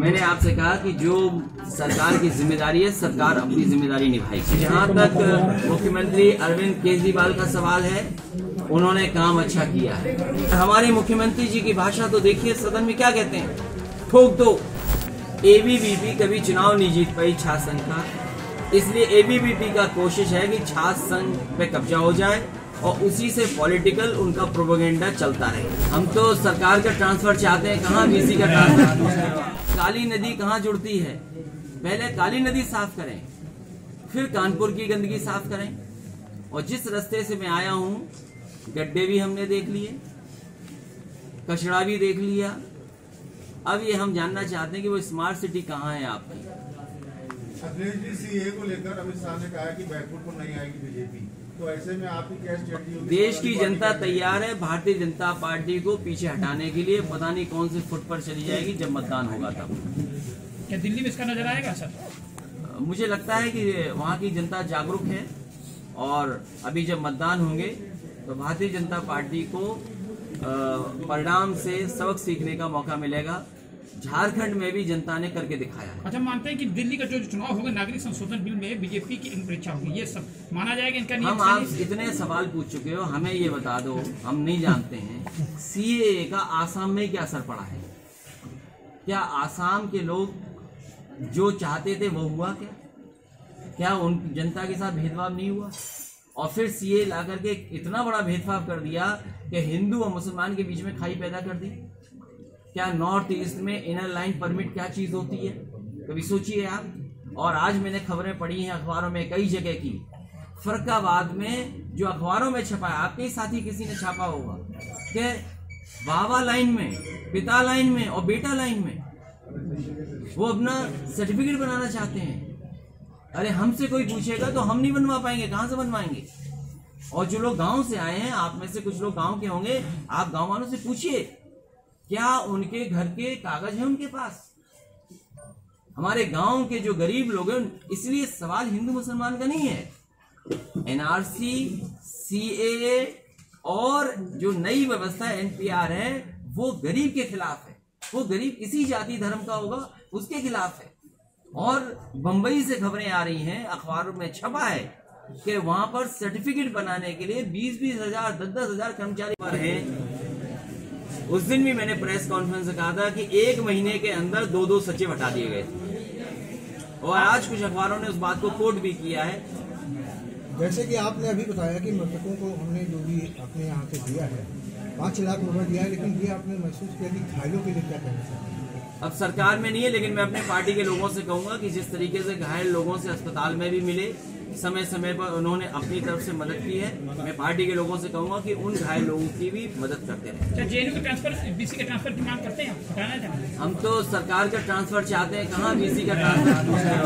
मैंने आपसे कहा कि जो सरकार की जिम्मेदारी है, सरकार अपनी जिम्मेदारी निभाएगी। जहाँ तक मुख्यमंत्री अरविंद केजरीवाल का सवाल है, उन्होंने काम अच्छा किया है। हमारे मुख्यमंत्री जी की भाषा तो देखिए, सदन में क्या कहते हैं, ठोक दो। एबीवीपी कभी चुनाव नहीं जीत पाई छात्र संघ का, इसलिए एबीवीपी का कोशिश है कि छात्र संघ पे कब्जा हो जाए और उसी से पॉलिटिकल उनका प्रोपेगेंडा चलता रहे। हम तो सरकार का ट्रांसफर चाहते हैं, कहाँ बीसी का ट्रांसफर। काली नदी कहाँ जुड़ती है, पहले काली नदी साफ करें, फिर कानपुर की गंदगी साफ करें। और जिस रास्ते से मैं आया हूँ, गड्ढे भी हमने देख लिए, कचरा भी देख लिया। अब ये हम जानना चाहते हैं कि वो स्मार्ट सिटी कहाँ है आपकी। अखिलेश जी, सीए को लेकर अमित शाह ने कहा कि बैकफुट पर नहीं आएगी बीजेपी, तो ऐसे में आपकी क्या स्ट्रेटजी होगी? देश की जनता तैयार है भारतीय जनता पार्टी को पीछे हटाने के लिए। पता नहीं कौन से फुट पर चली जाएगी जब मतदान होगा तब। क्या दिल्ली में इसका नजर आएगा सर? मुझे लगता है कि वहाँ की जनता जागरूक है और अभी जब मतदान होंगे तो भारतीय जनता पार्टी को परिणाम से सबक सीखने का मौका मिलेगा। झारखंड में भी जनता ने करके दिखाया है। अच्छा, मानते हैं कि दिल्ली का जो चुनाव होगा नागरिक संशोधन बिल में बीजेपी की परीक्षा होगी, ये सब माना जाएगा इनका नियम? हम आप इतने सवाल पूछ चुके हो, हमें ये बता दो, हम नहीं जानते हैं सीएए का आसाम में क्या असर पड़ा है। क्या आसाम के लोग जो चाहते थे वो हुआ? क्या उन जनता के साथ भेदभाव नहीं हुआ? और फिर सीए ला करके इतना बड़ा भेदभाव कर दिया कि हिंदू और मुसलमान के बीच में खाई पैदा कर दी। क्या नॉर्थ ईस्ट में इनर लाइन परमिट क्या चीज होती है, कभी सोचिए आप। और आज मैंने खबरें पढ़ी हैं अखबारों में कई जगह की, फरक्काबाद में जो अखबारों में छपा है, आपके साथी किसी ने छापा होगा कि बाबा लाइन में, पिता लाइन में और बेटा लाइन में वो अपना सर्टिफिकेट बनाना चाहते हैं। अरे हमसे कोई पूछेगा तो हम नहीं बनवा पाएंगे, कहाँ से बनवाएंगे? और जो लोग गांव से आए हैं, आप में से कुछ लोग गांव के होंगे, आप गांव वालों से पूछिए क्या उनके घर के कागज हैं उनके पास। हमारे गांव के जो गरीब लोग हैं, इसलिए सवाल हिंदू मुसलमान का नहीं है। एनआरसी, सीएए और जो नई व्यवस्था एनपीआर है वो गरीब के खिलाफ है। वो गरीब किसी जाति धर्म का होगा उसके खिलाफ है। और बंबई से खबरें आ रही हैं, अखबारों में छपा है कि वहां पर सर्टिफिकेट बनाने के लिए 20-20 हजार 10-10 हजार कर्मचारी पर हैं। उस दिन भी मैंने प्रेस कॉन्फ्रेंस में कहा था कि 1 महीने के अंदर 2-2 सचिव हटा दिए गए थे। और आज कुछ अखबारों ने उस बात को कोट भी किया है। जैसे कि आपने अभी बताया कि मृतकों को हमने जो भी अपने यहाँ से दिया है 5 लाख रुपए दिया है, लेकिन ये आपने महसूस किया कि घायलों के लिए क्या कहना चाहिए? अब सरकार में नहीं है, लेकिन मैं अपने पार्टी के लोगों से कहूंगा कि जिस तरीके से घायल लोगों से अस्पताल में भी मिले, समय समय पर उन्होंने अपनी तरफ से मदद की है, मैं पार्टी के लोगों से कहूंगा कि उन घायल लोगों की भी मदद करते रहे। जेएनयू का ट्रांसफर, बीसी का ट्रांसफर की मांग करते हैं, हटाना चाहते हैं? हम तो सरकार का ट्रांसफर चाहते हैं, कहाँ बीसी का ट्रांसफर।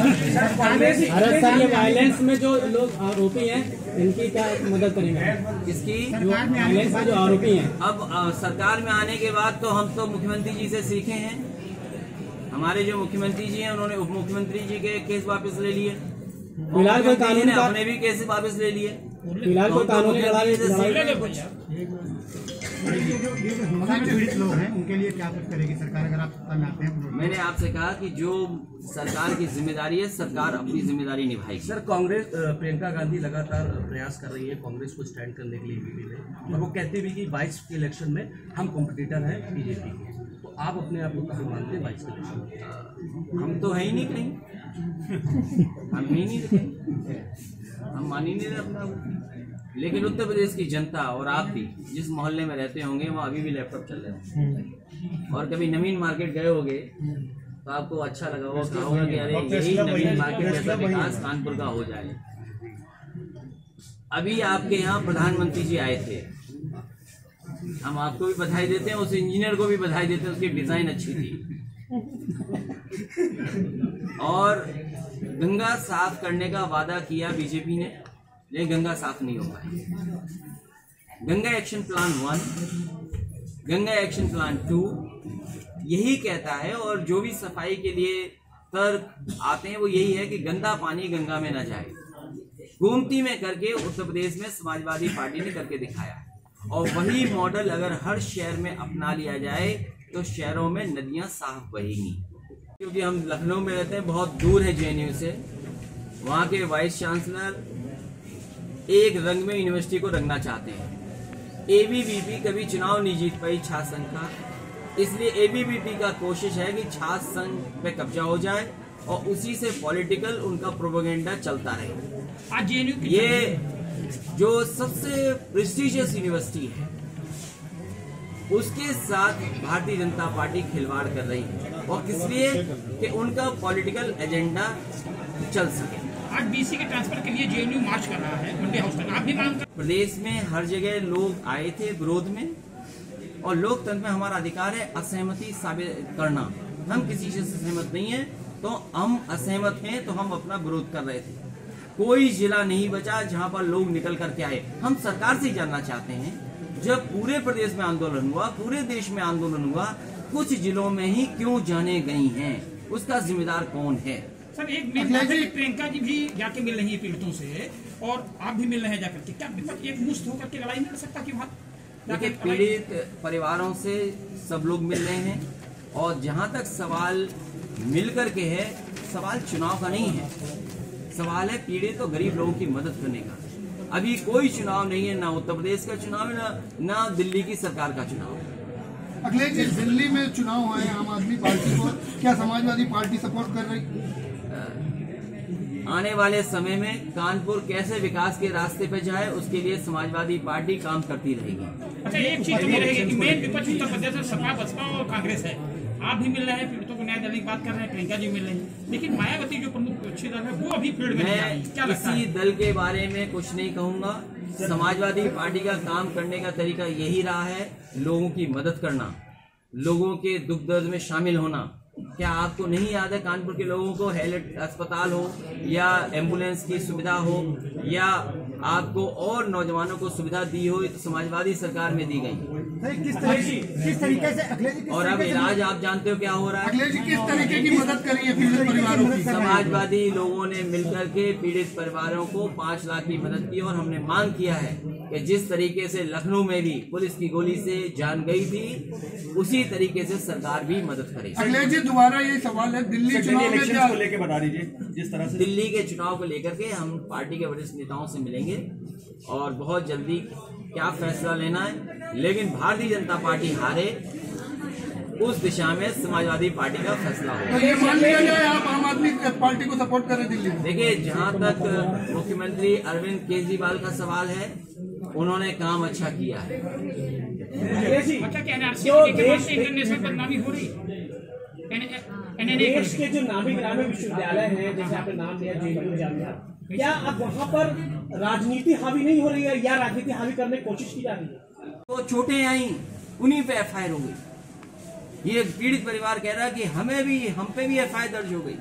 वायलेंस में जो लोग आरोपी हैं इनकी क्या मदद करेंगे? किसकी? वायलेंस में जो आरोपी हैं। अब सरकार में आने के बाद तो हम तो मुख्यमंत्री जी से सीखे हैं। हमारे जो मुख्यमंत्री जी हैं उन्होंने उप मुख्यमंत्री जी के केस वापस ले लिए, फिलहाल कोई कानून ने अपने भी केस वापस ले लिए। फिलहाल कोई कानूनी लड़ाई जो पीड़ित लोग हैं उनके लिए क्या कुछ करेगी सरकार अगर आप सत्ता में आते हैं? मैंने आपसे कहा कि जो सरकार की जिम्मेदारी है, सरकार अपनी जिम्मेदारी निभाएगी। सर, कांग्रेस प्रियंका गांधी लगातार प्रयास कर रही है कांग्रेस को स्टैंड करने के लिए यूपी में, और वो कहते भी कि 22 के इलेक्शन में हम कॉम्पिटिटर हैं बीजेपी के। तो आप अपने आप को कहाँ मानते हैं 22 के इलेक्शन में? हम तो है ही नहीं कहीं, हम ही नहीं कहीं, हम मान ही नहीं रहे अपना। लेकिन उत्तर प्रदेश की जनता और आप भी जिस मोहल्ले में रहते होंगे वहाँ अभी भी लैपटॉप चल रहे होंगे, और कभी नवीन मार्केट गए होंगे तो आपको अच्छा लगा होगा कि अरे यही नवीन मार्केट जैसा विकास कानपुर का हो जाए। अभी आपके यहाँ प्रधानमंत्री जी आए थे, हम आपको भी बधाई देते हैं, उस इंजीनियर को भी बधाई देते हैं, उसकी डिजाइन अच्छी थी। और गंगा साफ करने का वादा किया बीजेपी ने, लेकिन गंगा साफ नहीं हो पाई। Ganga action plan 1, Ganga action plan 2 यही कहता है, और जो भी सफाई के लिए तर्क आते हैं वो यही है कि गंदा पानी गंगा में न जाए। गोमती में करके उत्तर प्रदेश में समाजवादी पार्टी ने करके दिखाया है, और वही मॉडल अगर हर शहर में अपना लिया जाए तो शहरों में नदियां साफ बहेंगी। क्योंकि हम लखनऊ में रहते हैं, बहुत दूर है जेएनयू से। वहाँ के वाइस चांसलर एक रंग में यूनिवर्सिटी को रंगना चाहते हैं। एबीवीपी कभी चुनाव नहीं जीत पाई छात्र संघ का, इसलिए एबीवीपी का कोशिश है कि छात्र संघ पे कब्जा हो जाए और उसी से पॉलिटिकल उनका प्रोपेगेंडा चलता रहे। आज जेएनयू ये जो सबसे प्रेस्टिजियस यूनिवर्सिटी है उसके साथ भारतीय जनता पार्टी खिलवाड़ कर रही है, और इसलिए कि उनका पॉलिटिकल एजेंडा चल सके। आज बीसी के ट्रांसफर के लिए जेएनयू मार्च कर रहा है मंडी हाउस तक, आप भी मांग कर। प्रदेश में हर जगह लोग आए थे विरोध में, और लोकतंत्र में हमारा अधिकार है असहमति साबित करना। हम किसी से सहमत नहीं है तो हम असहमत हैं, तो हम अपना विरोध कर रहे थे। कोई जिला नहीं बचा जहां पर लोग निकल करके आए। हम सरकार से ही जानना चाहते हैं, जब पूरे प्रदेश में आंदोलन हुआ, पूरे देश में आंदोलन हुआ, कुछ जिलों में ही क्यों जाने गई हैं, उसका जिम्मेदार कौन है? सर एक प्रियंका जी भी जाके मिल रही है पीड़ितों से, और आप भी मिल रहे हैं जाकर के, क्या विपक्ष एक मुश्त होकर के लड़ाई नहीं लड़ सकता कि वहाँ? देखिए, पीड़ित परिवारों से सब लोग मिल रहे हैं, और जहां तक सवाल मिलकर के है, सवाल चुनाव का नहीं है, सवाल है पीड़ित और गरीब लोगों की मदद करने का। अभी कोई चुनाव नहीं है, ना उत्तर प्रदेश का चुनाव है, ना दिल्ली की सरकार का चुनाव है। अखिलेश जी, दिल्ली में चुनाव है आम आदमी पार्टी को, क्या समाजवादी पार्टी सपोर्ट कर रही? आने वाले समय में कानपुर कैसे विकास के रास्ते पे जाए, उसके लिए समाजवादी पार्टी काम करती रहेगी। अच्छा, एक चीज तो ये रहेगी कि मेन विपक्ष उत्तर प्रदेश में सपा, बसपा और कांग्रेस है। आप भी मिल रहे हैं, पीड़ितों को न्याय देने की बात कर रहे हैं, प्रियंका जी मिल रही हैं, लेकिन मायावती जो प्रमुख अच्छी दल है वो अभी फील्ड में नहीं आई। क्या लगता है? किसी दल के बारे में कुछ नहीं कहूंगा। समाजवादी पार्टी का काम करने का तरीका यही रहा है, लोगों की मदद करना, लोगों के दुख दर्द में शामिल होना। क्या आपको नहीं याद है कानपुर के लोगों को हेल्थ अस्पताल हो या एम्बुलेंस की सुविधा हो, या आपको और नौजवानों को सुविधा दी हो, समाजवादी सरकार में दी गई। किस तरीके से अखिलेश जी, और अब इलाज आप जानते हो क्या हो रहा है। अखिलेश जी, किस तरीके की मदद करी है पीड़ित परिवारों की? समाजवादी लोगों ने मिलकर के पीड़ित परिवारों को 5 लाख की मदद की, और हमने मांग किया है कि जिस तरीके से लखनऊ में भी पुलिस की गोली से जान गई थी, उसी तरीके से सरकार भी मदद करे। अखिलेश जी, दोबारा ये सवाल है, दिल्ली चुनाव में क्या लेके बता दीजिए, जिस तरह से दिल्ली के चुनाव को लेकर के हम पार्टी के वरिष्ठ नेताओं से मिलेंगे, और बहुत जल्दी क्या फैसला लेना है, लेकिन भारतीय जनता पार्टी हारे उस दिशा में समाजवादी पार्टी का फैसला तो होगा। ये मान लिया जाए आप आम आदमी पार्टी को सपोर्ट कर रहे दिल्ली में? देखिए, जहां तक मुख्यमंत्री अरविंद केजरीवाल का सवाल है, उन्होंने काम अच्छा किया है। अच्छा, क्या एनआरसी के बाद से इंटरनेशनल बदनामी हो रही है? देश के जो नामी ग्रामीण विश्वविद्यालय हैं, जैसे आपने नाम लिया जेएनयू जामिया, क्या अब वहाँ पर राजनीति हावी नहीं हो रही है, या राजनीति हावी करने की कोशिश की जा रही है? तो छोटे आई, उन्हीं पे एफआईआर हो गई। ये पीड़ित परिवार कह रहा है कि हम पे भी एफआईआर दर्ज हो गई।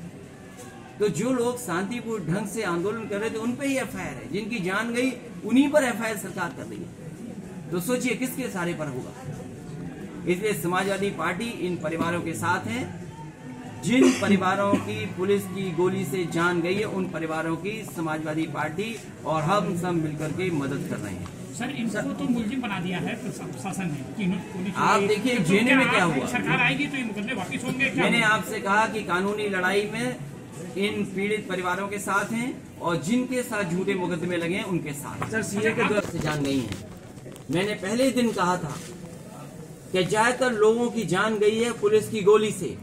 तो जो लोग शांतिपूर्ण ढंग से आंदोलन कर रहे थे, उन पे ही एफआईआर है। जिनकी जान गई, उन्हीं पर एफआईआर सरकार कर रही है। तो सोचिए किसके सहारे पर होगा। इसलिए समाजवादी पार्टी इन परिवारों के साथ है। जिन परिवारों की पुलिस की गोली से जान गई है, उन परिवारों की समाजवादी पार्टी और हम सब मिलकर के मदद कर रहे हैं। सर, इनको तो मुलजिम बना दिया है प्रशासन ने। आप देखिए जेएनयू में क्या हुआ। सरकार आएगी तो ये मुकदमे वापिस होंगे? मैंने आपसे कहा कि कानूनी लड़ाई में इन पीड़ित परिवारों के साथ हैं, और जिनके साथ झूठे मुकदमे लगे हैं उनके साथ। सर, सीए के द्वारा से जान गई हैं। मैंने पहले ही दिन कहा था कि ज्यादातर लोगों की जान गई है पुलिस की गोली से।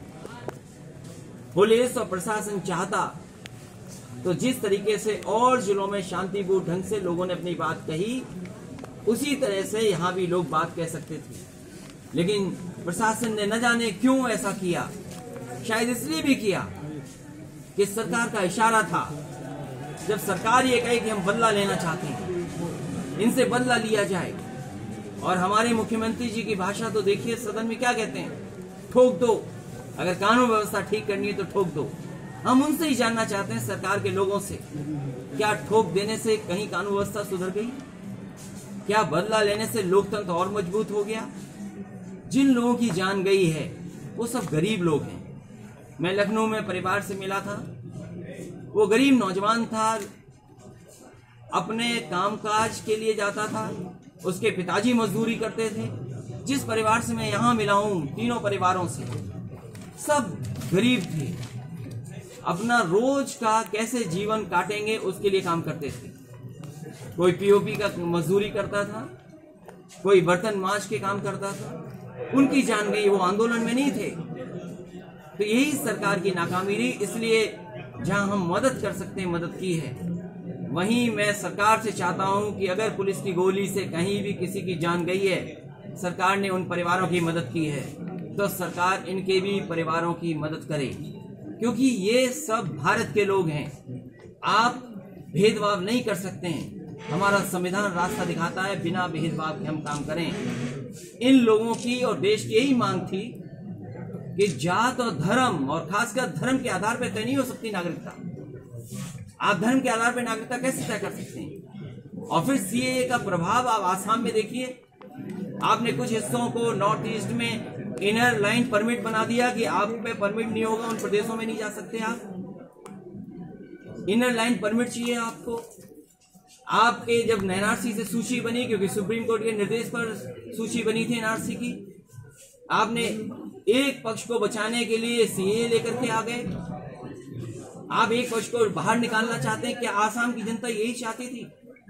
पुलिस और प्रशासन चाहता तो जिस तरीके से और जिलों में शांतिपूर्ण ढंग से लोगों ने अपनी बात कही, उसी तरह से यहाँ भी लोग बात कह सकते थे। लेकिन प्रशासन ने न जाने क्यों ऐसा किया। शायद इसलिए भी किया कि सरकार का इशारा था। जब सरकार ये कहे कि हम बदला लेना चाहते हैं, इनसे बदला लिया जाए। और हमारे मुख्यमंत्री जी की भाषा तो देखिए, सदन में क्या कहते हैं, ठोक दो। अगर कानून व्यवस्था ठीक करनी है तो ठोक दो। हम उनसे ही जानना चाहते हैं, सरकार के लोगों से, क्या ठोक देने से कहीं कानून व्यवस्था सुधर गई? क्या बदला लेने से लोकतंत्र और मजबूत हो गया? जिन लोगों की जान गई है वो सब गरीब लोग हैं। मैं लखनऊ में परिवार से मिला था। वो गरीब नौजवान था, अपने कामकाज के लिए जाता था, उसके पिताजी मजदूरी करते थे। जिस परिवार से मैं यहाँ मिला हूँ, तीनों परिवारों से, सब गरीब थे, अपना रोज का कैसे जीवन काटेंगे उसके लिए काम करते थे। कोई पीओपी का मजदूरी करता था, कोई बर्तन मांज के काम करता था, उनकी जान गई, वो आंदोलन में नहीं थे। तो यही सरकार की नाकामी रही। इसलिए जहां हम मदद कर सकते हैं मदद की है। वहीं मैं सरकार से चाहता हूं कि अगर पुलिस की गोली से कहीं भी किसी की जान गई है, सरकार ने उन परिवारों की मदद की है, तो सरकार इनके भी परिवारों की मदद करे, क्योंकि ये सब भारत के लोग हैं। आप भेदभाव नहीं कर सकते हैं। हमारा संविधान रास्ता दिखाता है, बिना भेदभाव के हम काम करें। इन लोगों की और देश की यही मांग थी कि जात और धर्म, और खासकर धर्म के आधार पर तय नहीं हो सकती नागरिकता। आप धर्म के आधार पर नागरिकता कैसे तय कर सकते हैं? और फिर सीएए का प्रभाव आप आसाम में देखिए। आपने कुछ हिस्सों को नॉर्थ ईस्ट में इनर लाइन परमिट बना दिया कि आप पे परमिट नहीं होगा, उन प्रदेशों में नहीं जा सकते आप। इनर लाइन परमिट चाहिए आपको। आपके जब एनआरसी से सूची बनी, क्योंकि सुप्रीम कोर्ट के निर्देश पर सूची बनी थी एनआरसी की, आपने एक पक्ष को बचाने के लिए सीएए लेकर के आ गए। आप एक पक्ष को बाहर निकालना चाहते हैं। क्या आसाम की जनता यही चाहती थी?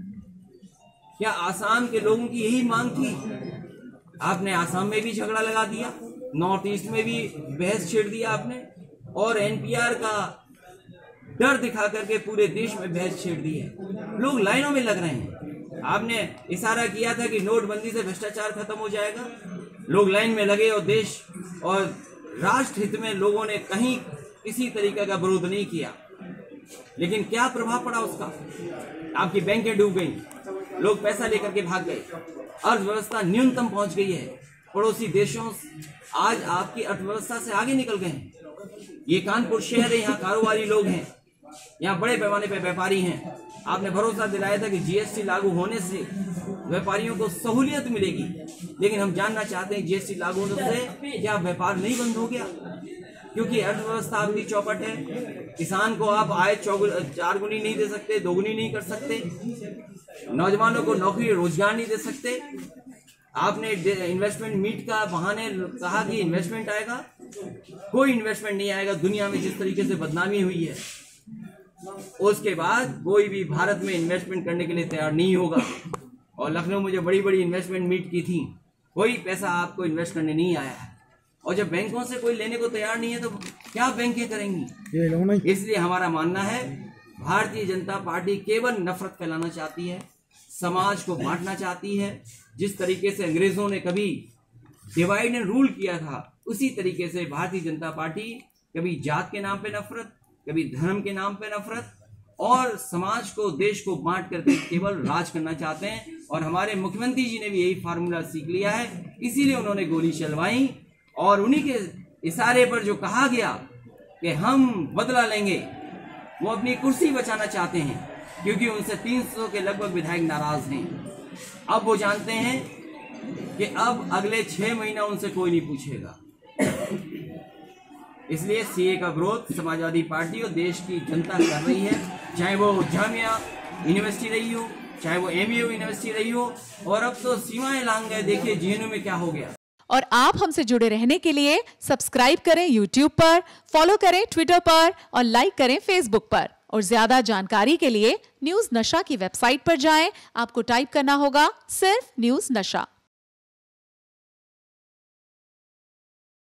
क्या आसाम के लोगों की यही मांग थी? आपने आसाम में भी झगड़ा लगा दिया, नॉर्थ ईस्ट में भी बहस छेड़ दिया आपने, और एनपीआर का डर दिखा करके पूरे देश में बहस छेड़ दी है। लोग लाइनों में लग रहे हैं। आपने इशारा किया था कि नोटबंदी से भ्रष्टाचार खत्म हो जाएगा, लोग लाइन में लगे और देश और राष्ट्र हित में लोगों ने कहीं किसी तरीके का विरोध नहीं किया। लेकिन क्या प्रभाव पड़ा उसका? आपकी बैंकें डूब गई, लोग पैसा लेकर के भाग गए, अर्थव्यवस्था न्यूनतम पहुंच गई है। पड़ोसी देशों आज आपकी अर्थव्यवस्था से आगे निकल गए हैं। ये कानपुर शहर है, यहाँ कारोबारी लोग हैं, यहाँ बड़े पैमाने पर व्यापारी हैं। आपने भरोसा दिलाया था कि जीएसटी लागू होने से व्यापारियों को सहूलियत मिलेगी, लेकिन हम जानना चाहते हैं जीएसटी लागू होने से क्या व्यापार नहीं बंद हो गया? क्योंकि अर्थव्यवस्था आपकी चौपट है। किसान को आप आय 4 गुनी नहीं दे सकते, 2 गुनी नहीं कर सकते, नौजवानों को नौकरी रोजगार नहीं दे सकते। आपने इन्वेस्टमेंट मीट का बहाने कहा कि इन्वेस्टमेंट आएगा, कोई इन्वेस्टमेंट नहीं आएगा। दुनिया में जिस तरीके से बदनामी हुई है, उसके बाद कोई भी भारत में इन्वेस्टमेंट करने के लिए तैयार नहीं होगा। और लखनऊ में जो बड़ी बड़ी इन्वेस्टमेंट मीट की थी, कोई पैसा आपको इन्वेस्ट करने नहीं आया है। और जब बैंकों से कोई लेने को तैयार नहीं है तो क्या बैंकें करेंगी? इसलिए हमारा मानना है भारतीय जनता पार्टी केवल नफरत फैलाना चाहती है, समाज को बांटना चाहती है। जिस तरीके से अंग्रेजों ने कभी डिवाइड एंड रूल किया था, उसी तरीके से भारतीय जनता पार्टी कभी जात के नाम पे नफरत, कभी धर्म के नाम पे नफरत, और समाज को, देश को बांट करके केवल राज करना चाहते हैं। और हमारे मुख्यमंत्री जी ने भी यही फार्मूला सीख लिया है, इसीलिए उन्होंने गोली चलवाई। और उन्हीं के इशारे पर जो कहा गया कि हम बदला लेंगे, वो अपनी कुर्सी बचाना चाहते हैं, क्योंकि उनसे 300 के लगभग विधायक नाराज हैं। अब वो जानते हैं कि अब अगले 6 महीना उनसे कोई नहीं पूछेगा। इसलिए सीए का विरोध समाजवादी पार्टी और देश की जनता कर रही है, चाहे वो जामिया यूनिवर्सिटी रही हो, चाहे वो एमयू यूनिवर्सिटी रही हो, और अब तो सीमाएं लांग गए। देखिए जेएनयू में क्या हो गया। और आप हमसे जुड़े रहने के लिए सब्सक्राइब करें YouTube पर, फॉलो करें Twitter पर और लाइक करें Facebook पर। और ज्यादा जानकारी के लिए न्यूज़ नशा की वेबसाइट पर जाएं। आपको टाइप करना होगा सिर्फ न्यूज़ नशा।